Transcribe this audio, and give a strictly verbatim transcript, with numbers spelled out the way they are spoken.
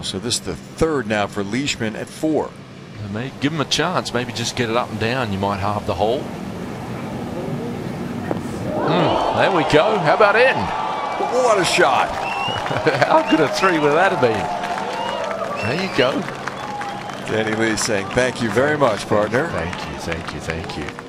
So this is the third now for Leishman at four. Maybe give him a chance. Maybe just get it up and down. You might halve the hole. Mm, there we go. How about in? What a shot. How good a three would that have been? There you go. Danny Lee saying thank you very much, partner. Thank you, thank you, thank you.